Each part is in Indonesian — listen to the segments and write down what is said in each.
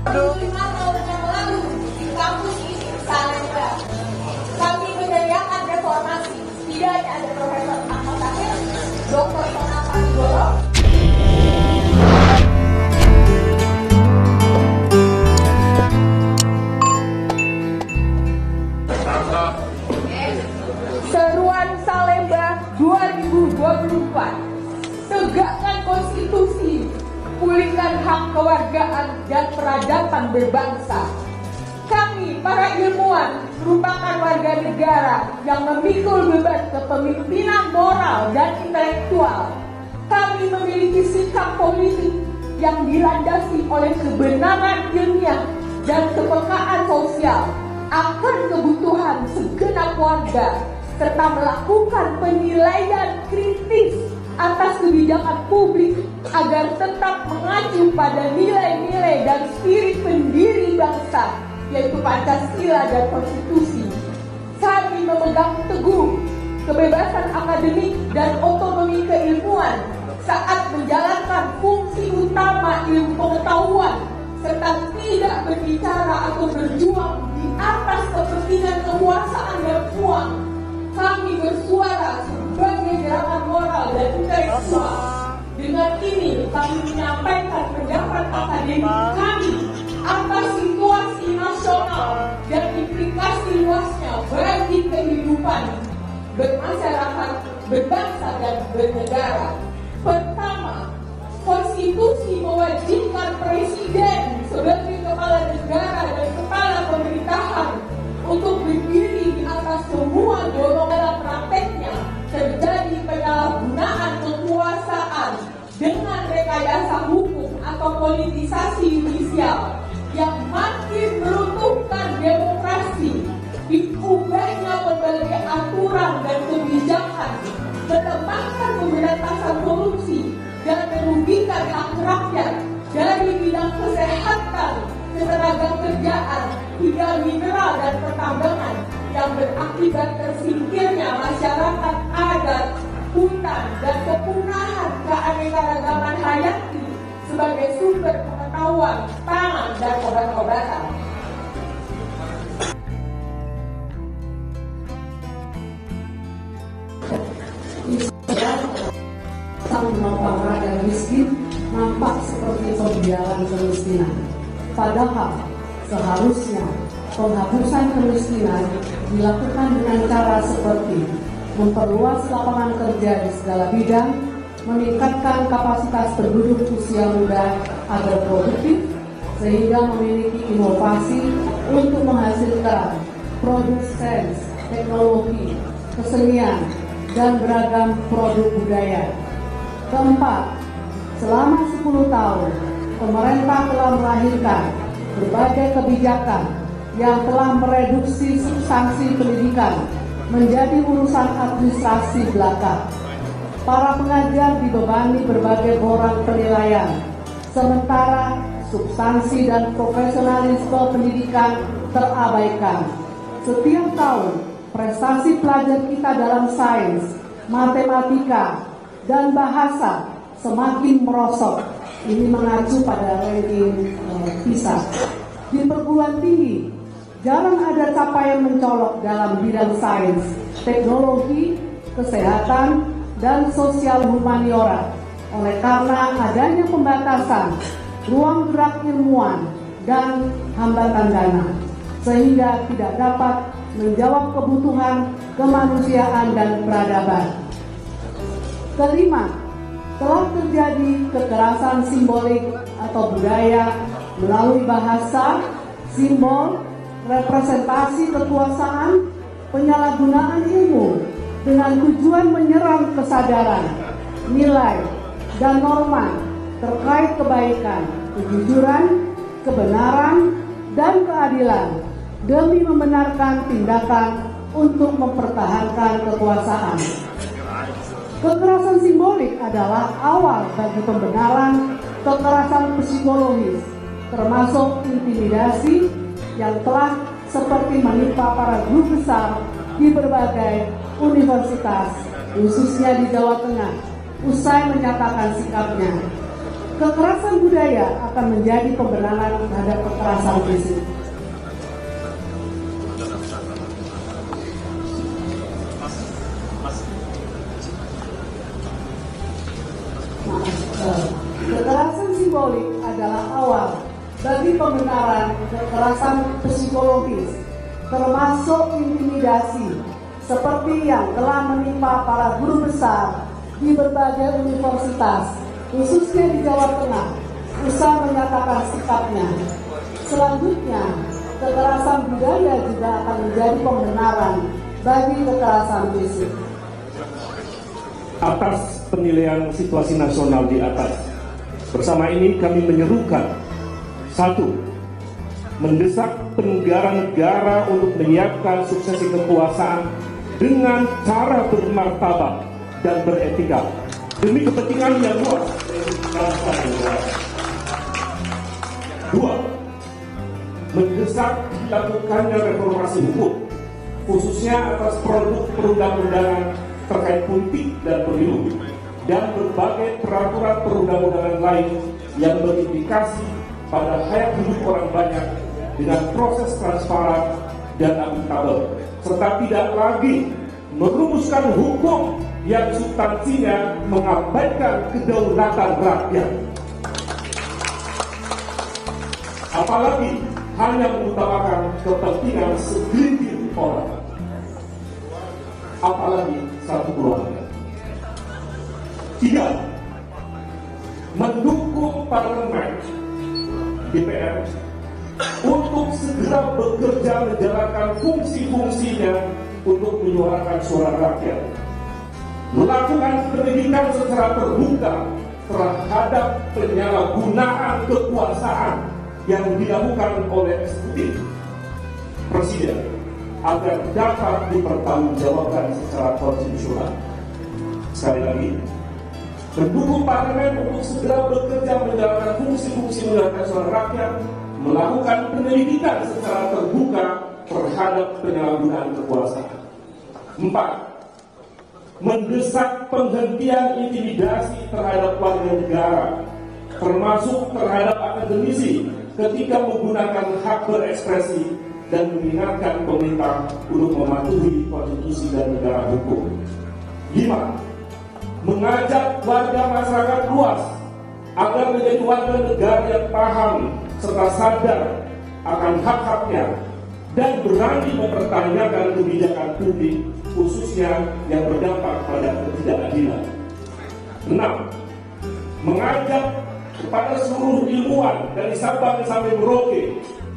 5 tahun yang lalu di kampus ini Salemba, kami meneriakan reformasi. Setidaknya ada Profesor Ahmad Tahir, Dr. Sonata Nigoro. Seruan Salemba 2024, tegakkan konstitusi, pulihkan hak kewargaan dan peradaban berbangsa. Kami, para ilmuwan, merupakan warga negara yang memikul beban kepemimpinan moral dan intelektual. Kami memiliki sikap politik yang dilandasi oleh kebenaran ilmiah dan kepekaan sosial akan kebutuhan segenap warga, serta melakukan penilaian kritis atas kebijakan publik agar tetap mengacu pada nilai-nilai dan spirit pendiri bangsa, yaitu Pancasila dan Konstitusi. Kami memegang teguh kebebasan akademik dan otonomi keilmuan saat menjalankan fungsi utama ilmu pengetahuan, serta tidak berbicara atau berjuang di atas kepentingan kekuasaan dan uang. Kami bersuara sebagai gerakan moral dan intelektual. Dengan ini kami menyampaikan pendapat akademik kami atas situasi nasional dan implikasi luasnya bagi kehidupan bermasyarakat, berbangsa dan bernegara. Pertama, konstitusi mewajibkan presiden sebagai kepala negara dan kepala pemerintahan untuk berdiri di atas semua golongan. Dalam prakteknya terjadi penyalahgunaan kekuasaan dengan rekayasa hukum atau politisasi yudisial yang makin meruntuhkan demokrasi, diubahnya berbagai aturan dan kebijakan, melemahkan pemberantasan korupsi dan merugikan hak rakyat dari bidang kesehatan, ketenaga kerjaan, hingga mineral dan pertambangan yang berakibat tersingkirnya masyarakat adat, hutan, dan kepunahan keanekaragaman hayati sebagai sumber pengetahuan, pangan, dan obat-obatan. Menopang rakyat miskin nampak seperti pembiaran kemiskinan. Padahal seharusnya penghapusan kemiskinan dilakukan dengan cara seperti memperluas lapangan kerja di segala bidang, meningkatkan kapasitas penduduk usia muda agar produktif, sehingga memiliki inovasi untuk menghasilkan produk sains, teknologi, kesenian, dan beragam produk budaya. Keempat, selama 10 tahun, pemerintah telah melahirkan berbagai kebijakan yang telah mereduksi substansi pendidikan menjadi urusan administrasi belaka. Para pengajar dibebani berbagai borang penilaian, sementara substansi dan profesionalisme pendidikan terabaikan. Setiap tahun, prestasi pelajar kita dalam sains, matematika, dan bahasa semakin merosot. Ini mengacu pada ranking PISA. Di perguruan tinggi, jarang ada capaian mencolok dalam bidang sains, teknologi, kesehatan, dan sosial humaniora. Oleh karena adanya pembatasan ruang gerak ilmuwan dan hambatan dana, sehingga tidak dapat menjawab kebutuhan kemanusiaan dan peradaban. Kelima, telah terjadi kekerasan simbolik atau budaya melalui bahasa, simbol, representasi kekuasaan, penyalahgunaan ilmu dengan tujuan menyerang kesadaran, nilai, dan norma terkait kebaikan, kejujuran, kebenaran, dan keadilan demi membenarkan tindakan untuk mempertahankan kekuasaan. Kekerasan simbolik adalah awal bagi pembenaran kekerasan psikologis, termasuk intimidasi yang telah seperti menimpa para guru besar di berbagai universitas, khususnya di Jawa Tengah, usai menyatakan sikapnya. kekerasan budaya akan menjadi pembenaran terhadap kekerasan fisik. Kekerasan simbolik adalah awal bagi pembenaran kekerasan psikologis, termasuk intimidasi, seperti yang telah menimpa para guru besar di berbagai universitas, khususnya di Jawa Tengah, usai menyatakan sikapnya. Selanjutnya, kekerasan budaya juga akan menjadi pembenaran bagi kekerasan fisik. Atas penilaian situasi nasional di atas, bersama ini kami menyerukan: 1. Mendesak negara-negara untuk menyiapkan suksesi kekuasaan dengan cara bermartabat dan beretika demi kepentingan yang luas bangsa dan negara. 2. Mendesak dilakukannya reformasi hukum, khususnya atas produk perundang-undangan terkait politik dan pemilu, dan berbagai peraturan perundang-undangan lain yang berimplikasi pada hayat hidup orang banyak dengan proses transparan dan akuntabel, serta tidak lagi merumuskan hukum yang substansinya mengabaikan kedaulatan rakyat, apalagi hanya mengutamakan kepentingan segelintir orang, apalagi satu keluarga. 3. Mendukung parlemen DPR untuk segera bekerja menjalankan fungsi-fungsinya untuk menyuarakan suara rakyat, melakukan pendidikan secara terbuka terhadap penyalahgunaan kekuasaan yang dilakukan oleh eksekutif presiden agar dapat dipertanggungjawabkan secara konstitusional. Sekali lagi, mendukung parlemen untuk segera bekerja menjalankan fungsi-fungsi menyuarakan suara rakyat, melakukan penyelidikan secara terbuka terhadap penyalahgunaan kekuasaan. 4. Mendesak penghentian intimidasi terhadap warga negara, termasuk terhadap akademisi ketika menggunakan hak berekspresi, dan mengingatkan pemerintah untuk mematuhi konstitusi dan negara hukum. 5. Mengajak warga masyarakat luas agar menjadi warga negara yang paham serta sadar akan hak-haknya dan berani mempertanyakan kebijakan publik, khususnya yang berdampak pada ketidakadilan. 6. Mengajak kepada seluruh ilmuwan dari Sabang sampai Merauke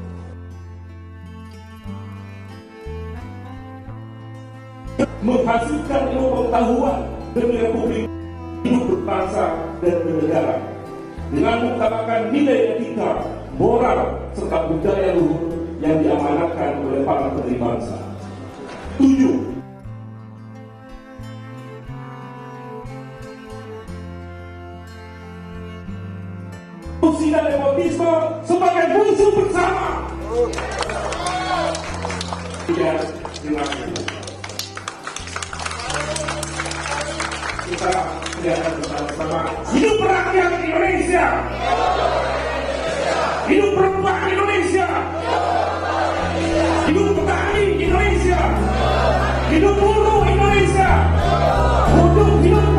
menghasilkan ilmu pengetahuan demi Republik hidup berbangsa dan bernegara dengan mengutamakan nilai etika, moral, serta budaya luhur yang diamanatkan oleh para pendiri bangsa. 7. Korupsi dan nepotisme sebagai musuh bersama. Terima kasih. Kita lihat bersama-sama. Hidup rakyat Indonesia. Hidup perempuan Indonesia. Hidup petani Indonesia. Hidup buruh Indonesia. Hidup